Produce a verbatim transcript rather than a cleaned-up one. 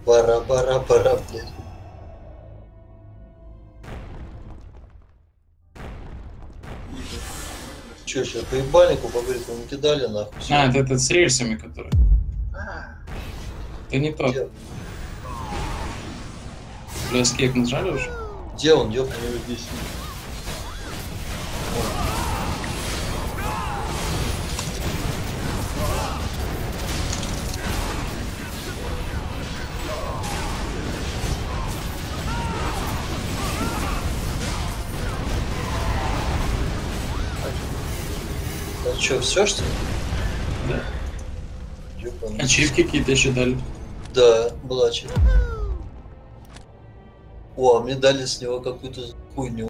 Пара-пара-пара, блядь. Че, сейчас по ебальнику по-быстрому накидали, нахуй. Всё. А, это этот с рельсами, который. Это не тот. Где, Бля, эскейп нажали уже? где он, ёб? Они вот здесь. А что, все что ли? Да. Ёбаный. Ачивки какие-то еще дали. Да, была ачивка. О, а мне дали с него какую-то хуйню.